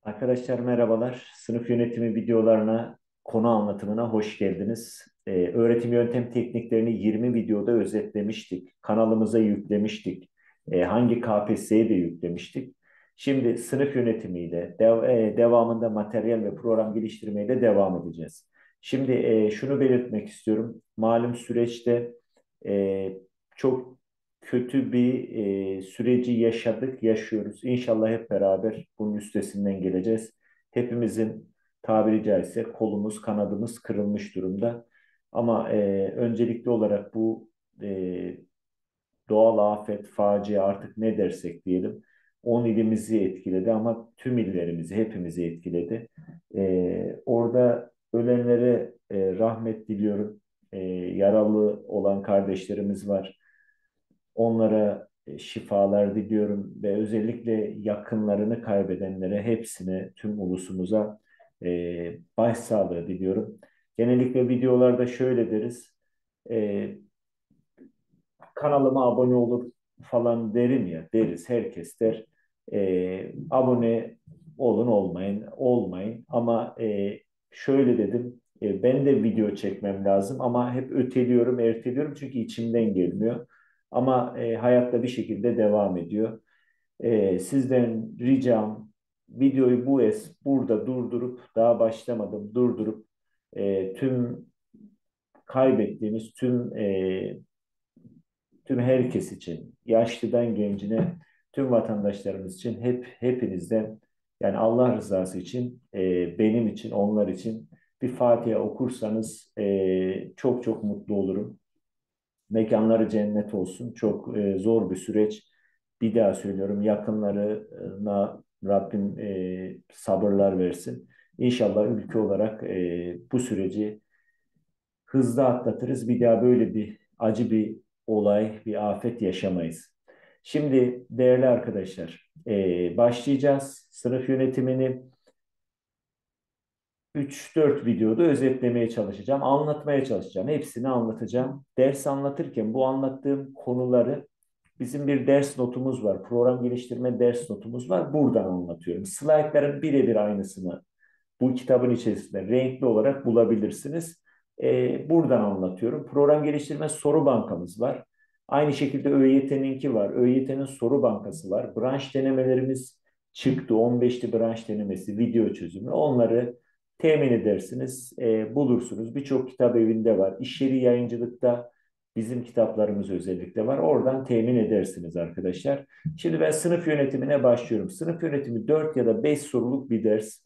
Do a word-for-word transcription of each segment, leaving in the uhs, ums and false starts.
Arkadaşlar merhabalar. Sınıf yönetimi videolarına, konu anlatımına hoş geldiniz. Ee, öğretim yöntem tekniklerini yirmi videoda özetlemiştik. Kanalımıza yüklemiştik. Ee, hangi K P S S'ye de yüklemiştik. Şimdi sınıf yönetimiyle, dev- e, devamında materyal ve program geliştirmeyle devam edeceğiz. Şimdi e, şunu belirtmek istiyorum. Malum süreçte e, çok kötü bir e, süreci yaşadık, yaşıyoruz. İnşallah hep beraber bunun üstesinden geleceğiz. Hepimizin tabiri caizse kolumuz, kanadımız kırılmış durumda. Ama e, öncelikli olarak bu e, doğal afet, facia artık ne dersek diyelim, on ilimizi etkiledi ama tüm illerimizi, hepimizi etkiledi. E, orada ölenlere e, rahmet diliyorum. E, yaralı olan kardeşlerimiz var. Onlara e, şifalar diliyorum ve özellikle yakınlarını kaybedenlere hepsine, tüm ulusumuza e, başsağlığı diliyorum. Genellikle videolarda şöyle deriz, e, kanalıma abone olur falan derim ya, deriz, herkes der. E, abone olun olmayın, olmayın ama e, şöyle dedim, e, ben de video çekmem lazım ama hep öteliyorum, erteliyorum çünkü içimden gelmiyor. Ama e, hayatta bir şekilde devam ediyor. E, sizden ricam videoyu bu es burada durdurup, daha başlamadım, durdurup e, tüm kaybettiğimiz tüm e, tüm herkes için, yaşlıdan gencine, tüm vatandaşlarımız için hep hepinizden, yani Allah rızası için, e, benim için, onlar için bir Fatiha okursanız e, çok çok mutlu olurum. Mekanları cennet olsun. Çok e, zor bir süreç. Bir daha söylüyorum, yakınlarına Rabbim e, sabırlar versin. İnşallah ülke olarak e, bu süreci hızlı atlatırız. Bir daha böyle bir acı bir olay, bir afet yaşamayız. Şimdi değerli arkadaşlar, e, başlayacağız. Sınıf yönetimini üç dört videoda özetlemeye çalışacağım, anlatmaya çalışacağım. Hepsini anlatacağım. Ders anlatırken bu anlattığım konuları bizim bir ders notumuz var. Program geliştirme ders notumuz var. Buradan anlatıyorum. Slaytların birebir aynısını bu kitabın içerisinde renkli olarak bulabilirsiniz. Ee, buradan anlatıyorum. Program geliştirme soru bankamız var. Aynı şekilde ÖYT'ninki var. ÖYT'nin soru bankası var. Branş denemelerimiz çıktı. on beşli branş denemesi, video çözümü. Onları temin edersiniz, e, bulursunuz. Birçok kitap evinde var. İş yeri yayıncılıkta bizim kitaplarımız özellikle var. Oradan temin edersiniz arkadaşlar. Şimdi ben sınıf yönetimine başlıyorum. Sınıf yönetimi dört ya da beş soruluk bir ders.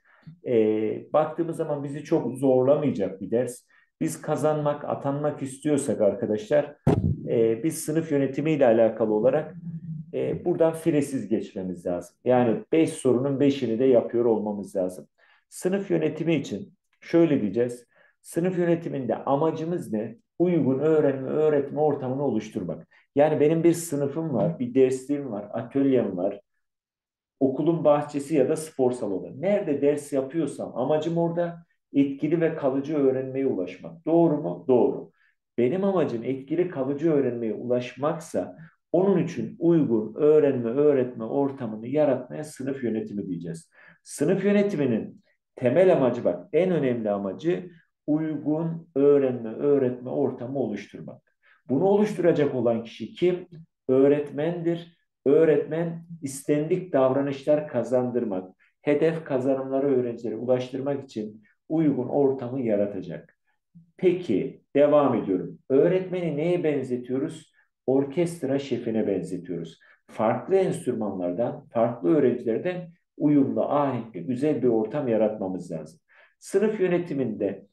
E, baktığımız zaman bizi çok zorlamayacak bir ders. Biz kazanmak, atanmak istiyorsak arkadaşlar, e, biz sınıf yönetimiyle alakalı olarak e, buradan firesiz geçmemiz lazım. Yani beş sorunun beşini de yapıyor olmamız lazım. Sınıf yönetimi için şöyle diyeceğiz. Sınıf yönetiminde amacımız ne? Uygun öğrenme, öğretme ortamını oluşturmak. Yani benim bir sınıfım var, bir dersliğim var, atölyem var, okulun bahçesi ya da spor salonu. Nerede ders yapıyorsam amacım orada etkili ve kalıcı öğrenmeye ulaşmak. Doğru mu? Doğru. Benim amacım etkili kalıcı öğrenmeye ulaşmaksa onun için uygun öğrenme öğretme ortamını yaratmaya sınıf yönetimi diyeceğiz. Sınıf yönetiminin temel amacı, bak, en önemli amacı uygun öğrenme öğretme ortamı oluşturmak. Bunu oluşturacak olan kişi kim? Öğretmendir. Öğretmen istendik davranışlar kazandırmak, hedef kazanımları öğrencilere ulaştırmak için uygun ortamı yaratacak. Peki, devam ediyorum. Öğretmeni neye benzetiyoruz? Orkestra şefine benzetiyoruz. Farklı enstrümanlardan, farklı öğrencilerden uyumlu, ahenkli, güzel bir ortam yaratmamız lazım. Sınıf yönetiminde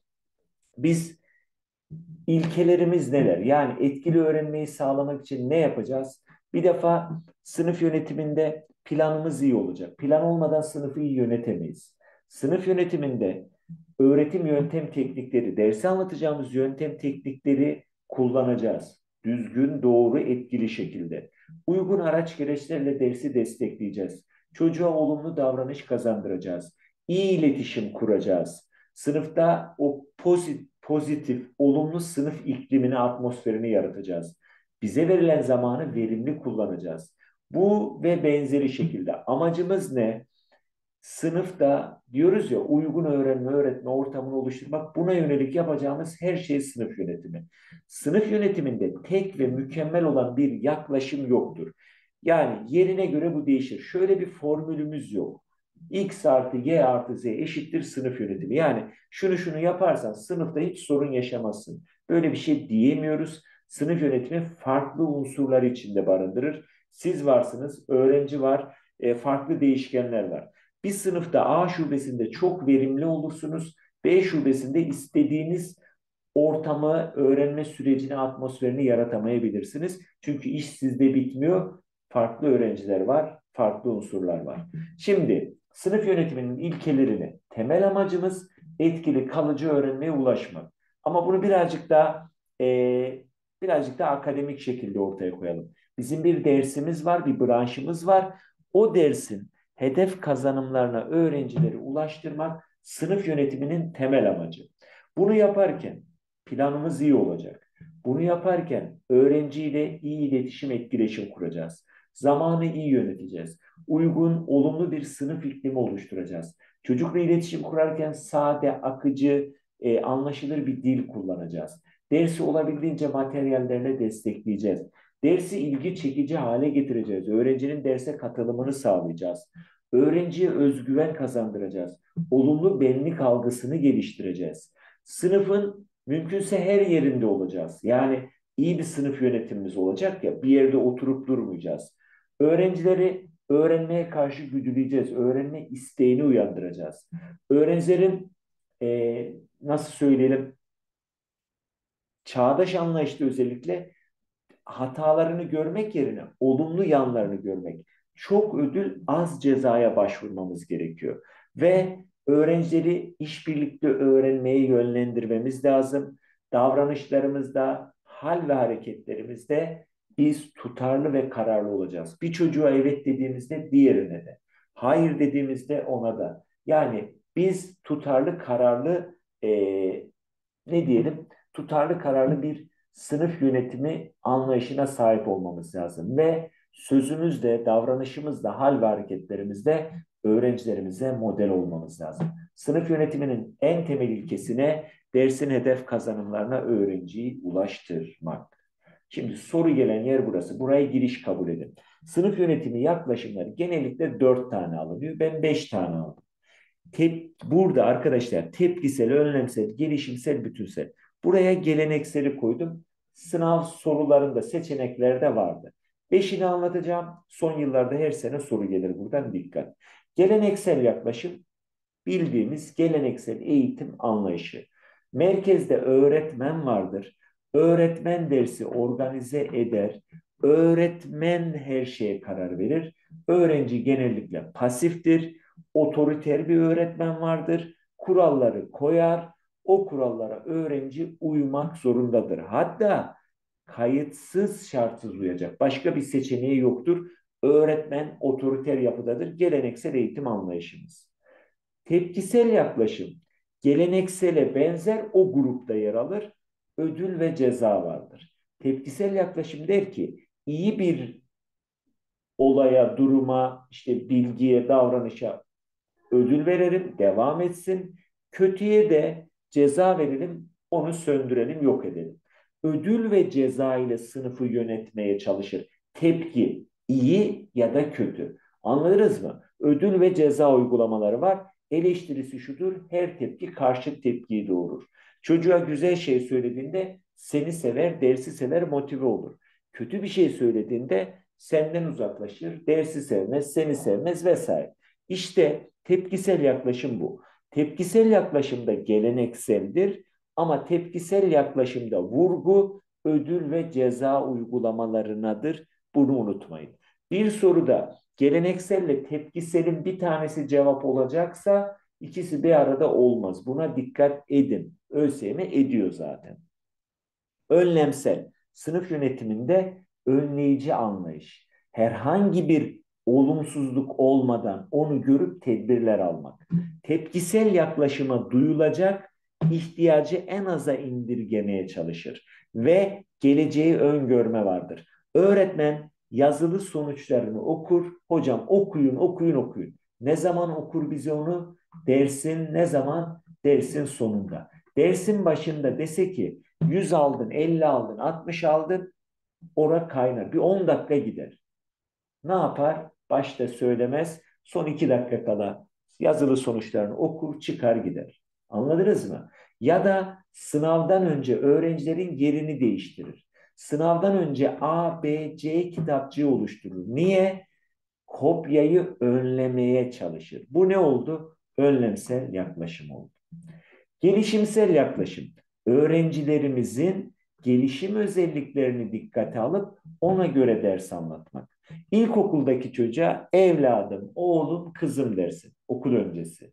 biz İlkelerimiz neler? Yani etkili öğrenmeyi sağlamak için ne yapacağız? Bir defa sınıf yönetiminde planımız iyi olacak. Plan olmadan sınıfı iyi yönetemeyiz. Sınıf yönetiminde öğretim yöntem teknikleri, dersi anlatacağımız yöntem teknikleri kullanacağız. Düzgün, doğru, etkili şekilde. Uygun araç gereçlerle dersi destekleyeceğiz. Çocuğa olumlu davranış kazandıracağız. İyi iletişim kuracağız. Sınıfta o pozitif, pozitif, olumlu sınıf iklimini, atmosferini yaratacağız. Bize verilen zamanı verimli kullanacağız. Bu ve benzeri şekilde amacımız ne? Sınıfta diyoruz ya uygun öğrenme öğretme ortamını oluşturmak, buna yönelik yapacağımız her şey sınıf yönetimi. Sınıf yönetiminde tek ve mükemmel olan bir yaklaşım yoktur. Yani yerine göre bu değişir. Şöyle bir formülümüz yok. X artı Y artı Z eşittir sınıf yönetimi. Yani şunu şunu yaparsan sınıfta hiç sorun yaşamazsın. Böyle bir şey diyemiyoruz. Sınıf yönetimi farklı unsurlar içinde barındırır. Siz varsınız, öğrenci var, e, farklı değişkenler var. Bir sınıfta A şubesinde çok verimli olursunuz. B şubesinde istediğiniz ortamı, öğrenme sürecini, atmosferini yaratamayabilirsiniz. Çünkü iş sizde bitmiyor. Farklı öğrenciler var, farklı unsurlar var. Şimdi sınıf yönetiminin ilkelerini, temel amacımız etkili, kalıcı öğrenmeye ulaşmak. Ama bunu birazcık daha e, birazcık daha akademik şekilde ortaya koyalım. Bizim bir dersimiz var, bir branşımız var. O dersin hedef kazanımlarına öğrencileri ulaştırmak sınıf yönetiminin temel amacı. Bunu yaparken planımız iyi olacak. Bunu yaparken öğrenciyle iyi iletişim, etkileşim kuracağız. Zamanı iyi yöneteceğiz. Uygun, olumlu bir sınıf iklimi oluşturacağız. Çocukla iletişim kurarken sade, akıcı, e, anlaşılır bir dil kullanacağız. Dersi olabildiğince materyallerle destekleyeceğiz. Dersi ilgi çekici hale getireceğiz. Öğrencinin derse katılımını sağlayacağız. Öğrenciye özgüven kazandıracağız. Olumlu benlik algısını geliştireceğiz. Sınıfın mümkünse her yerinde olacağız. Yani iyi bir sınıf yönetimimiz olacak ya, bir yerde oturup durmayacağız. Öğrencileri öğrenmeye karşı güdüleyeceğiz. Öğrenme isteğini uyandıracağız. Öğrencilerin e, nasıl söyleyelim, çağdaş anlayışta özellikle hatalarını görmek yerine olumlu yanlarını görmek. Çok ödül az cezaya başvurmamız gerekiyor. Ve öğrencileri işbirlikte öğrenmeye yönlendirmemiz lazım. Davranışlarımızda, hal ve hareketlerimizde biz tutarlı ve kararlı olacağız. Bir çocuğa evet dediğimizde diğerine de. Hayır dediğimizde ona da. Yani biz tutarlı, kararlı, e, ne diyelim, tutarlı kararlı bir sınıf yönetimi anlayışına sahip olmamız lazım. Ve sözümüzde, davranışımızda, hal ve hareketlerimizde öğrencilerimize model olmamız lazım. Sınıf yönetiminin en temel ilkesine dersin hedef kazanımlarına öğrenciyi ulaştırmak. Şimdi soru gelen yer burası. Buraya giriş kabul edin. Sınıf yönetimi yaklaşımları genellikle dört tane alınıyor. Ben beş tane aldım. Tep, burada arkadaşlar tepkisel, önlemsel, gelişimsel, bütünsel. Buraya gelenekseli koydum. Sınav sorularında seçeneklerde vardı. Beşini anlatacağım. Son yıllarda her sene soru gelir buradan, dikkat. Geleneksel yaklaşım bildiğimiz geleneksel eğitim anlayışı. Merkezde öğretmen vardır. Öğretmen dersi organize eder. Öğretmen her şeye karar verir. Öğrenci genellikle pasiftir. Otoriter bir öğretmen vardır. Kuralları koyar. O kurallara öğrenci uymak zorundadır. Hatta kayıtsız şartsız uyacak. Başka bir seçeneği yoktur. Öğretmen otoriter yapıdadır. Geleneksel eğitim anlayışımız. Tepkisel yaklaşım geleneksele benzer o grupta yer alır. Ödül ve ceza vardır. Tepkisel yaklaşım der ki iyi bir olaya, duruma, işte bilgiye, davranışa ödül verelim, devam etsin. Kötüye de ceza verelim, onu söndürelim, yok edelim. Ödül ve ceza ile sınıfı yönetmeye çalışır. Tepki iyi ya da kötü. Anladınız mı? Ödül ve ceza uygulamaları var. Eleştirisi şudur: her tepki karşı tepkiyi doğurur. Çocuğa güzel şey söylediğinde seni sever, dersi sever, motive olur. Kötü bir şey söylediğinde senden uzaklaşır, dersi sevmez, seni sevmez vesaire. İşte tepkisel yaklaşım bu. Tepkisel yaklaşımda gelenekseldir ama tepkisel yaklaşımda vurgu ödül ve ceza uygulamalarınadır. Bunu unutmayın. Bir soruda gelenekselle tepkiselin bir tanesi cevap olacaksa ikisi bir arada olmaz. Buna dikkat edin. ÖSYM ediyor zaten. Önlemsel, sınıf yönetiminde önleyici anlayış. Herhangi bir olumsuzluk olmadan onu görüp tedbirler almak. Tepkisel yaklaşıma duyulacak ihtiyacı en aza indirgemeye çalışır ve geleceği öngörme vardır. Öğretmen yazılı sonuçlarını okur, hocam okuyun, okuyun, okuyun. Ne zaman okur bize onu? Dersin ne zaman? Dersin sonunda. Dersin başında dese ki yüz aldın, elli aldın, altmış aldın, ora kaynar. Bir on dakika gider. Ne yapar? Başta söylemez. Son iki dakika kala yazılı sonuçlarını okur, çıkar gider. Anladınız mı? Ya da sınavdan önce öğrencilerin yerini değiştirir. Sınavdan önce A, B, C kitapçığı oluşturur. Niye? Kopyayı önlemeye çalışır. Bu ne oldu? Önlemsel yaklaşım oldu. Gelişimsel yaklaşım. Öğrencilerimizin gelişim özelliklerini dikkate alıp ona göre ders anlatmak. İlkokuldaki çocuğa evladım, oğlum, kızım dersin okul öncesi.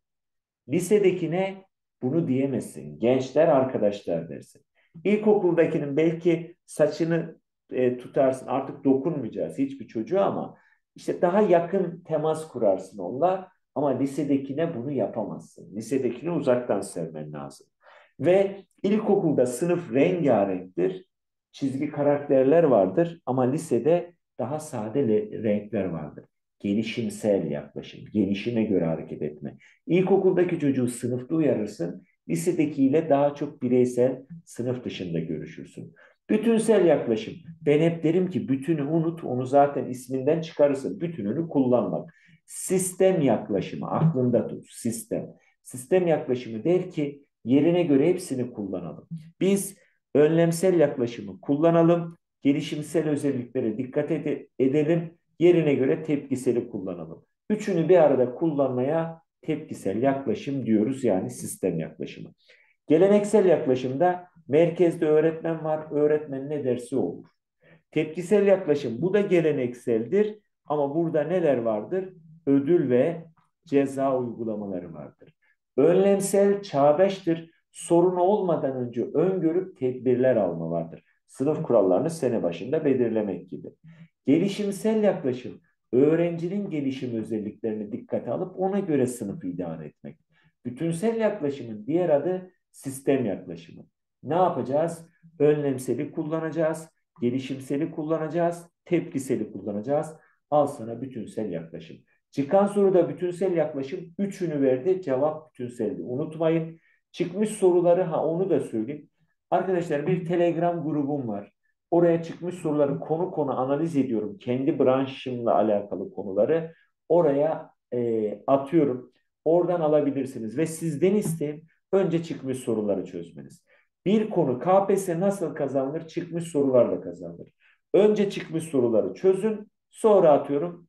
Lisedekine bunu diyemezsin. Gençler, arkadaşlar dersin. İlkokuldakinin belki saçını e, tutarsın. Artık dokunmayacağız hiçbir çocuğa ama işte daha yakın temas kurarsın onunla. Ama lisedekine bunu yapamazsın. Lisedekini uzaktan sevmen lazım. Ve ilkokulda sınıf rengarenktir. Çizgi karakterler vardır ama lisede daha sade renkler vardır. Gelişimsel yaklaşım, gelişime göre hareket etme. İlkokuldaki çocuğu sınıfta uyarırsın, lisedekiyle daha çok bireysel, sınıf dışında görüşürsün. Bütünsel yaklaşım. Ben hep derim ki bütünü unut, onu zaten isminden çıkarırsın. Bütününü kullanmak. Sistem yaklaşımı, aklında tut, sistem. Sistem yaklaşımı der ki yerine göre hepsini kullanalım. Biz önlemsel yaklaşımı kullanalım, gelişimsel özelliklere dikkat ed edelim, yerine göre tepkiseli kullanalım. Üçünü bir arada kullanmaya tepkisel yaklaşım diyoruz, yani sistem yaklaşımı. Geleneksel yaklaşımda merkezde öğretmen var, öğretmen ne dersi olur. Tepkisel yaklaşım, bu da gelenekseldir ama burada neler vardır? Ödül ve ceza uygulamaları vardır. Önlemsel çağdaştır. Sorun olmadan önce öngörüp tedbirler alma vardır. Sınıf kurallarını sene başında belirlemek gibi. Gelişimsel yaklaşım, öğrencinin gelişim özelliklerini dikkate alıp ona göre sınıfı idare etmek. Bütünsel yaklaşımın diğer adı sistem yaklaşımı. Ne yapacağız? Önlemseli kullanacağız, gelişimseli kullanacağız, tepkiseli kullanacağız. Al sana bütünsel yaklaşım. Çıkan soruda bütünsel yaklaşım üçünü verdi. Cevap bütünseldi. Unutmayın. Çıkmış soruları, ha onu da söyleyeyim. Arkadaşlar bir Telegram grubum var. Oraya çıkmış soruları konu konu analiz ediyorum. Kendi branşımla alakalı konuları oraya e, atıyorum. Oradan alabilirsiniz ve sizden isteğim önce çıkmış soruları çözmeniz. Bir konu K P S S nasıl kazanılır? Çıkmış sorularla kazanılır. Önce çıkmış soruları çözün. Sonra atıyorum.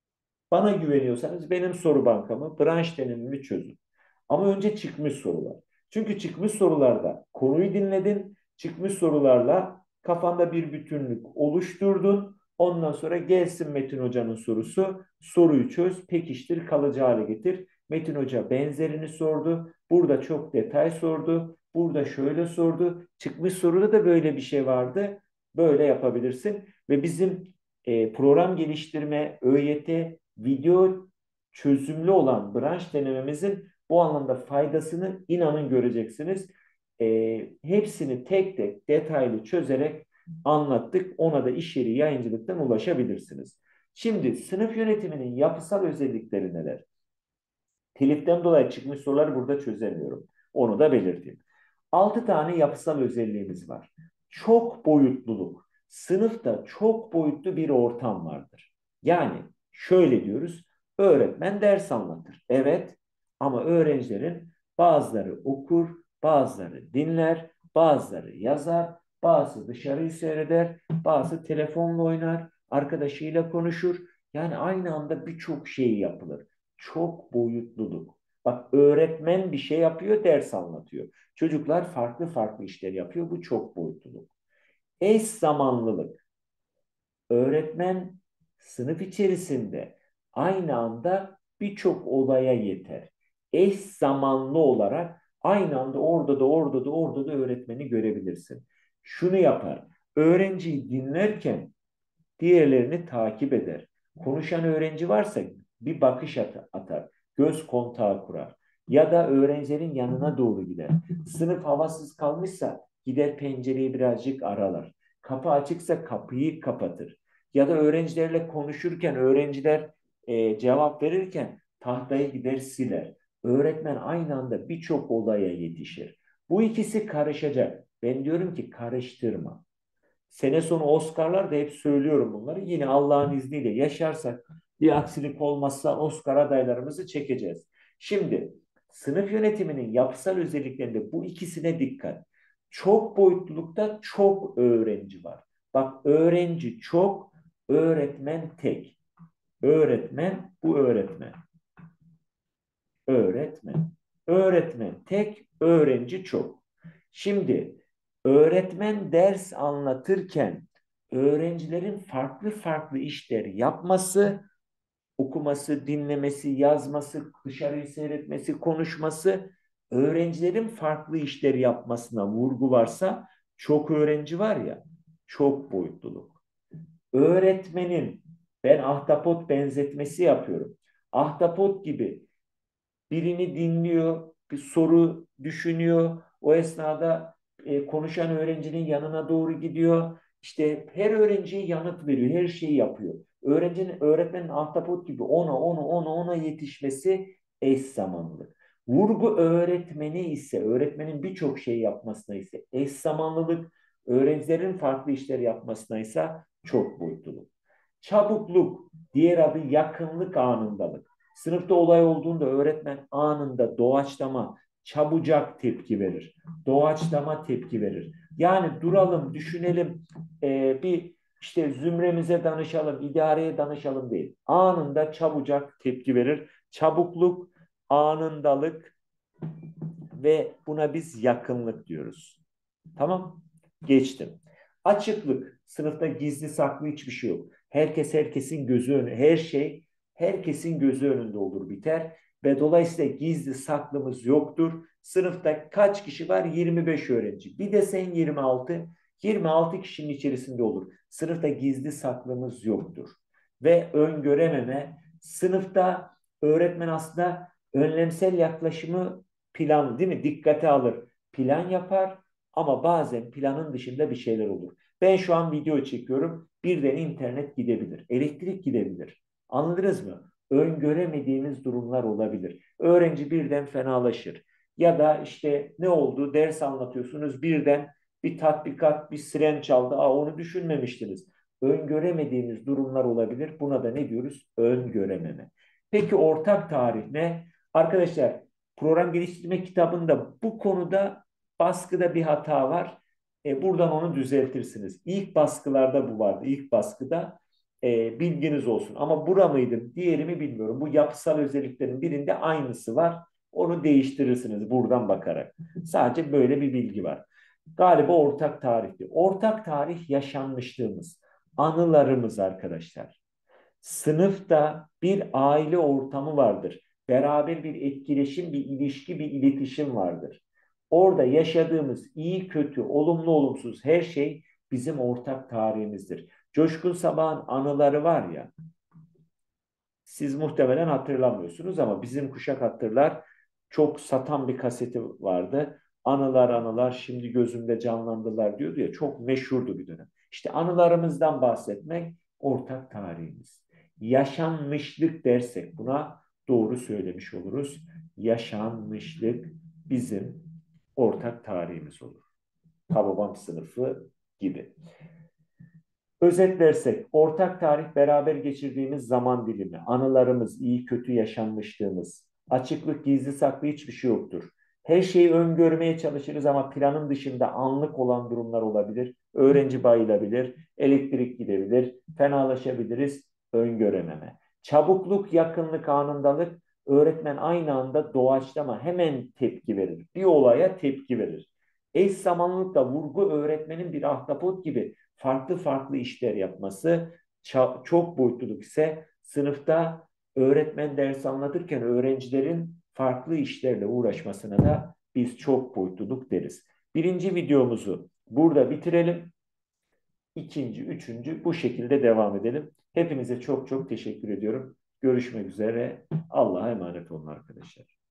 Bana güveniyorsanız benim soru bankamı, branş denemimi çözün. Ama önce çıkmış sorular. Çünkü çıkmış sorularda konuyu dinledin, çıkmış sorularla kafanda bir bütünlük oluşturdun. Ondan sonra gelsin Metin Hoca'nın sorusu, soruyu çöz, pekiştir, kalıcı hale getir. Metin Hoca benzerini sordu, burada çok detay sordu, burada şöyle sordu. Çıkmış soruda da böyle bir şey vardı. Böyle yapabilirsin ve bizim e, program geliştirme, ÖYT, video çözümlü olan branş denememizin bu anlamda faydasını inanın göreceksiniz. E, hepsini tek tek detaylı çözerek anlattık. Ona da iş yeri yayıncılıktan ulaşabilirsiniz. Şimdi sınıf yönetiminin yapısal özellikleri neler? Teliften dolayı çıkmış soruları burada çözemiyorum. Onu da belirteyim. Altı tane yapısal özelliğimiz var. Çok boyutluluk. Sınıfta çok boyutlu bir ortam vardır. Yani şöyle diyoruz. Öğretmen ders anlatır. Evet, ama öğrencilerin bazıları okur, bazıları dinler, bazıları yazar, bazı dışarıyı seyreder, bazı telefonla oynar, arkadaşıyla konuşur. Yani aynı anda birçok şey yapılır. Çok boyutluluk. Bak, öğretmen bir şey yapıyor, ders anlatıyor. Çocuklar farklı farklı işler yapıyor. Bu çok boyutluluk. Eş zamanlılık. Öğretmen sınıf içerisinde aynı anda birçok olaya yeter. Eş zamanlı olarak aynı anda orada da orada da orada da öğretmeni görebilirsin. Şunu yapar. Öğrenciyi dinlerken diğerlerini takip eder. Konuşan öğrenci varsa bir bakış atar, göz kontağı kurar. Ya da öğrencilerin yanına doğru gider. Sınıf havasız kalmışsa gider pencereyi birazcık aralar. Kapı açıksa kapıyı kapatır. Ya da öğrencilerle konuşurken, öğrenciler e, cevap verirken tahtaya gider siler. Öğretmen aynı anda birçok olaya yetişir. Bu ikisi karışacak. Ben diyorum ki karıştırma. Sene sonu Oscar'lar da hep söylüyorum bunları. Yine Allah'ın izniyle yaşarsak bir aksilik olmazsa Oscar adaylarımızı çekeceğiz. Şimdi sınıf yönetiminin yapısal özelliklerinde bu ikisine dikkat. Çok boyutlulukta çok öğrenci var. Bak öğrenci çok, öğretmen tek. Öğretmen bu öğretmen. Öğretmen. Öğretmen tek, öğrenci çok. Şimdi öğretmen ders anlatırken öğrencilerin farklı farklı işler yapması, okuması, dinlemesi, yazması, dışarıyı seyretmesi, konuşması, öğrencilerin farklı işleri yapmasına vurgu varsa çok öğrenci var ya, çok boyutluluk. Öğretmenin ben ahtapot benzetmesi yapıyorum. Ahtapot gibi birini dinliyor, bir soru düşünüyor. O esnada e, konuşan öğrencinin yanına doğru gidiyor. İşte her öğrenciye yanıt veriyor, her şeyi yapıyor. Öğrencinin, öğretmenin ahtapot gibi ona, ona, ona, ona yetişmesi eş zamanlı. Vurgu öğretmeni ise, öğretmenin birçok şey yapmasına ise eş zamanlılık, öğrencilerin farklı işler yapmasına ise çok boyutluluk. Çabukluk, diğer adı yakınlık anındalık. Sınıfta olay olduğunda öğretmen anında doğaçlama, çabucak tepki verir. Doğaçlama tepki verir. Yani duralım, düşünelim, e, bir işte zümremize danışalım, idareye danışalım değil. Anında çabucak tepki verir. Çabukluk, anındalık ve buna biz yakınlık diyoruz. Tamam. Geçtim. Açıklık. Sınıfta gizli saklı hiçbir şey yok. Herkes herkesin gözü önü. Her şey herkesin gözü önünde olur biter. Ve dolayısıyla gizli saklımız yoktur. Sınıfta kaç kişi var? yirmi beş öğrenci. Bir de sen yirmi altı. yirmi altı kişinin içerisinde olur. Sınıfta gizli saklımız yoktur. Ve öngörememe. Sınıfta öğretmen aslında önlemsel yaklaşımı plan değil mi? Dikkate alır. Plan yapar ama bazen planın dışında bir şeyler olur. Ben şu an video çekiyorum. Birden internet gidebilir. Elektrik gidebilir. Anladınız mı? Öngöremediğimiz durumlar olabilir. Öğrenci birden fenalaşır. Ya da işte ne oldu? Ders anlatıyorsunuz. Birden bir tatbikat, bir siren çaldı. Aa, onu düşünmemiştiniz. Öngöremediğimiz durumlar olabilir. Buna da ne diyoruz? Öngörememe. Peki ortak tarih ne? Arkadaşlar program geliştirme kitabında bu konuda baskıda bir hata var. E, buradan onu düzeltirsiniz. İlk baskılarda bu vardı. İlk baskıda e, bilginiz olsun. Ama bura mıydı, diğeri mi bilmiyorum. Bu yapısal özelliklerin birinde aynısı var. Onu değiştirirsiniz buradan bakarak. Sadece böyle bir bilgi var. Galiba ortak tarihti. Ortak tarih yaşanmışlığımız, anılarımız arkadaşlar. Sınıfta bir aile ortamı vardır. Beraber bir etkileşim, bir ilişki, bir iletişim vardır. Orada yaşadığımız iyi, kötü, olumlu, olumsuz her şey bizim ortak tarihimizdir. Coşkun Sabah'ın anıları var ya, siz muhtemelen hatırlamıyorsunuz ama bizim kuşak hatırlar. Çok satan bir kaseti vardı. Anılar anılar şimdi gözümde canlandılar diyordu ya. Çok meşhurdu bir dönem. İşte anılarımızdan bahsetmek ortak tarihimiz. Yaşanmışlık dersek buna doğru söylemiş oluruz. Yaşanmışlık bizim ortak tarihimiz olur. Hababam sınıfı gibi. Özetlersek, ortak tarih beraber geçirdiğimiz zaman dilimi, anılarımız, iyi kötü yaşanmışlığımız, açıklık, gizli saklı hiçbir şey yoktur. Her şeyi öngörmeye çalışırız ama planın dışında anlık olan durumlar olabilir. Öğrenci bayılabilir, elektrik gidebilir, fenalaşabiliriz, öngörememe. Çabukluk, yakınlık, anındalık, öğretmen aynı anda doğaçlama hemen tepki verir. Bir olaya tepki verir. Eş zamanlılıkla vurgu öğretmenin bir ahtapot gibi farklı farklı işler yapması, çok boyutluluk ise sınıfta öğretmen ders anlatırken öğrencilerin farklı işlerle uğraşmasına da biz çok boyutluluk deriz. Birinci videomuzu burada bitirelim. İkinci, üçüncü bu şekilde devam edelim. Hepinize çok çok teşekkür ediyorum. Görüşmek üzere. Allah'a emanet olun arkadaşlar.